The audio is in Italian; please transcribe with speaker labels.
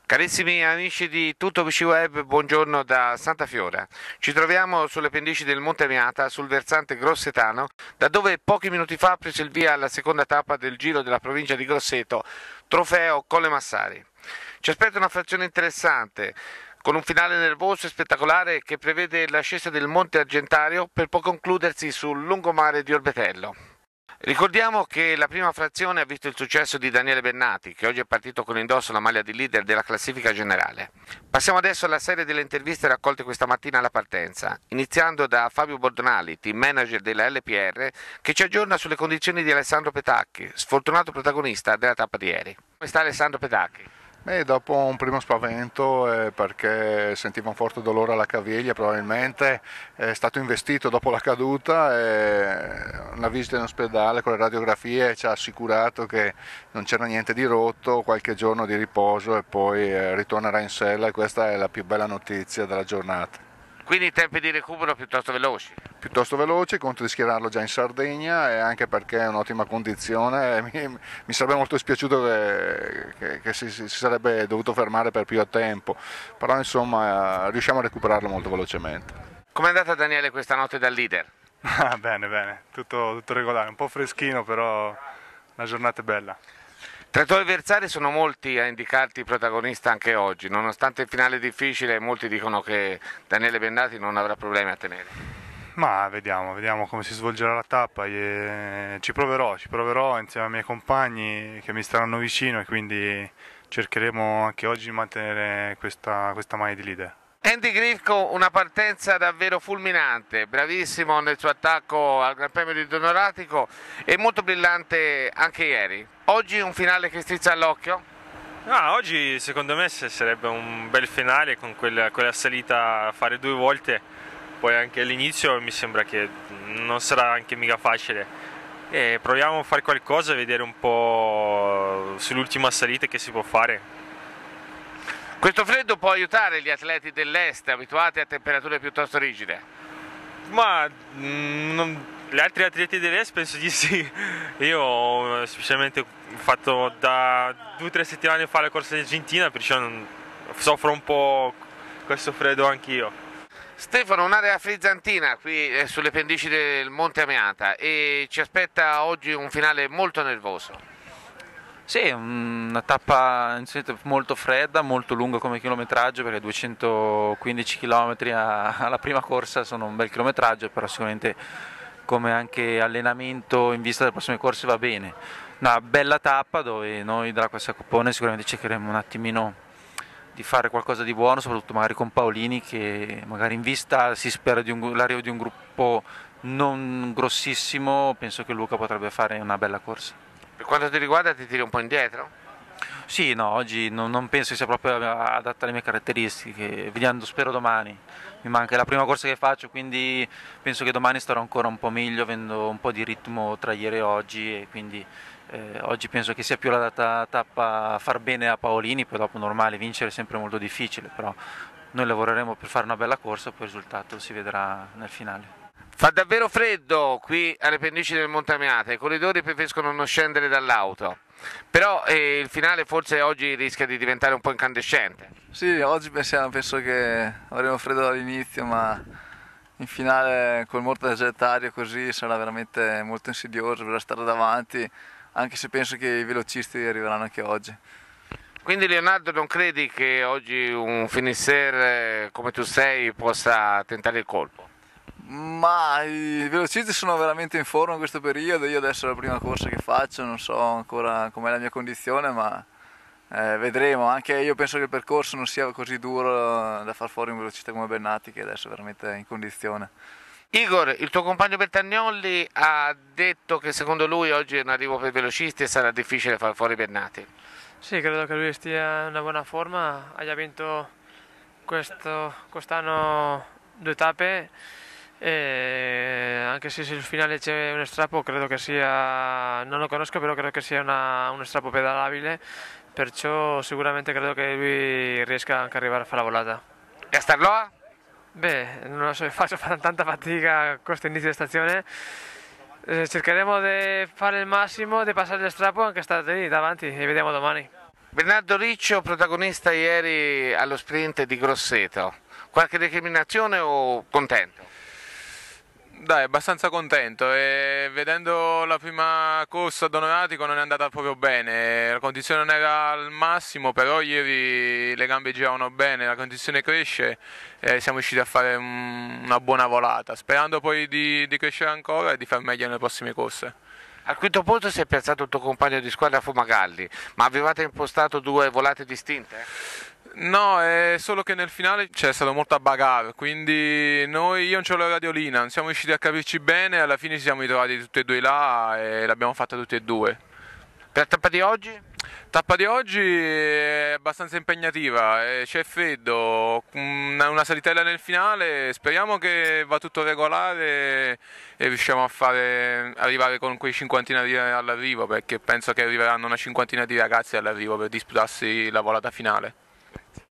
Speaker 1: Carissimi amici di Tutto PC Web, buongiorno da Santa Fiora. Ci troviamo sulle pendici del Monte Amiata, sul versante grossetano, da dove pochi minuti fa ha preso il via la seconda tappa del Giro della provincia di Grosseto, trofeo Colle Massari. Ci aspetta una frazione interessante, con un finale nervoso e spettacolare che prevede l'ascesa del Monte Argentario per poi concludersi sul lungomare di Orbetello. Ricordiamo che la prima frazione ha visto il successo di Daniele Bennati, che oggi è partito con indosso la maglia di leader della classifica generale. Passiamo adesso alla serie delle interviste raccolte questa mattina alla partenza, iniziando da Fabio Bordonali, team manager della LPR, che ci aggiorna sulle condizioni di Alessandro Petacchi, sfortunato protagonista della tappa di ieri. Come sta Alessandro Petacchi?
Speaker 2: Dopo un primo spavento perché sentiva un forte dolore alla caviglia, probabilmente è stato investito dopo la caduta e una visita in ospedale con le radiografie ci ha assicurato che non c'era niente di rotto, qualche giorno di riposo e poi ritornerà in sella e questa è la più bella notizia della giornata.
Speaker 1: Quindi i tempi di recupero piuttosto veloci?
Speaker 2: Piuttosto veloci, conto di schierarlo già in Sardegna e anche perché è un'ottima condizione. Mi sarebbe molto dispiaciuto che si sarebbe dovuto fermare per più a tempo, però insomma riusciamo a recuperarlo molto velocemente.
Speaker 1: Com'è andata Daniele questa notte dal leader?
Speaker 3: Bene, tutto regolare, un po' freschino però la giornata è bella.
Speaker 1: Tra i tuoi avversari sono molti a indicarti protagonista anche oggi, nonostante il finale difficile molti dicono che Daniele Bennati non avrà problemi a tenere.
Speaker 3: Ma vediamo come si svolgerà la tappa, ci proverò insieme ai miei compagni che mi staranno vicino e quindi cercheremo anche oggi di mantenere questa maglia di leader.
Speaker 1: Andy Grifko, una partenza davvero fulminante, bravissimo nel suo attacco al Gran Premio di Donoratico e molto brillante anche ieri. Oggi un finale che strizza all'occhio?
Speaker 4: Oggi secondo me sarebbe un bel finale con quella salita a fare 2 volte, poi anche all'inizio mi sembra che non sarà anche mica facile. E proviamo a fare qualcosa, vedere un po' sull'ultima salita che si può fare.
Speaker 1: Questo freddo può aiutare gli atleti dell'est abituati a temperature piuttosto rigide?
Speaker 4: Ma gli altri atleti dell'Est penso di sì. Io ho specialmente fatto da 2 o 3 settimane fa la corsa in Argentina, perciò soffro un po' questo freddo anch'io.
Speaker 1: Stefano, un'area frizzantina qui sulle pendici del Monte Amiata e ci aspetta oggi un finale molto nervoso.
Speaker 5: Sì, una tappa molto fredda, molto lunga come chilometraggio, perché 215 km alla prima corsa sono un bel chilometraggio, però sicuramente come anche allenamento in vista delle prossime corse va bene. Una bella tappa dove noi della Questa Coppone sicuramente cercheremo un attimino di fare qualcosa di buono, soprattutto magari con Paolini, che magari in vista si spera di l'arrivo di un gruppo non grossissimo, penso che Luca potrebbe fare una bella corsa.
Speaker 1: Per quanto ti riguarda ti tiri un po' indietro?
Speaker 5: Sì, no, oggi non penso che sia proprio adatta alle mie caratteristiche, vediamo, spero domani. Mi manca la prima corsa che faccio, quindi penso che domani starò ancora un po' meglio, avendo un po' di ritmo tra ieri e oggi, e quindi oggi penso che sia più l'adatta tappa a far bene a Paolini, poi dopo normale, vincere è sempre molto difficile, però noi lavoreremo per fare una bella corsa, poi il risultato si vedrà nel finale.
Speaker 1: Fa davvero freddo qui alle pendici del Monte Amiata, i corridori preferiscono non scendere dall'auto, però il finale forse oggi rischia di diventare un po' incandescente.
Speaker 6: Sì, oggi penso che avremo freddo dall'inizio, ma in finale col Monte Argentario così sarà veramente molto insidioso per stare davanti, anche se penso che i velocisti arriveranno anche oggi.
Speaker 1: Quindi Leonardo, non credi che oggi un finisher come tu sei possa tentare il colpo?
Speaker 6: Ma i velocisti sono veramente in forma in questo periodo, io adesso è la prima corsa che faccio, non so ancora com'è la mia condizione, ma vedremo. Anche io penso che il percorso non sia così duro da far fuori un velocista come Bennati, che adesso è veramente in condizione.
Speaker 1: Igor, il tuo compagno Bertagnolli ha detto che secondo lui oggi è un arrivo per velocisti e sarà difficile far fuori Bennati.
Speaker 7: Sì, credo che lui stia in una buona forma, ha già vinto quest'anno 2 tappe. E anche se sul finale c'è uno strappo, credo che sia, non lo conosco, però credo che sia uno strappo pedalabile, perciò sicuramente credo che lui riesca anche ad arrivare a fare la volata.
Speaker 1: E a Starloa?
Speaker 7: Beh, non lo so, faccio tanta fatica a questo inizio di stazione, cercheremo di fare il massimo, di passare il strappo anche stare lì davanti e vediamo domani.
Speaker 1: Bernardo Riccio, protagonista ieri allo sprint di Grosseto, qualche recriminazione o contento?
Speaker 8: Dai, abbastanza contento e vedendo la prima corsa ad Onoratico non è andata proprio bene, la condizione non era al massimo, però ieri le gambe giravano bene, la condizione cresce e siamo riusciti a fare una buona volata, sperando poi di crescere ancora e di far meglio nelle prossime corse.
Speaker 1: Al quinto posto si è piazzato il tuo compagno di squadra Fumagalli, ma avevate impostato due volate distinte?
Speaker 8: No, è solo che nel finale c'è stato molta bagarre, quindi io non c'ho la radiolina, non siamo riusciti a capirci bene, alla fine ci siamo ritrovati tutti e due là e l'abbiamo fatta tutti e due.
Speaker 1: Per la tappa di oggi?
Speaker 8: La tappa di oggi è abbastanza impegnativa, c'è freddo, una salitella nel finale, speriamo che va tutto regolare e riusciamo a arrivare con quei cinquantina all'arrivo, perché penso che arriveranno una cinquantina di ragazzi all'arrivo per disputarsi la volata finale.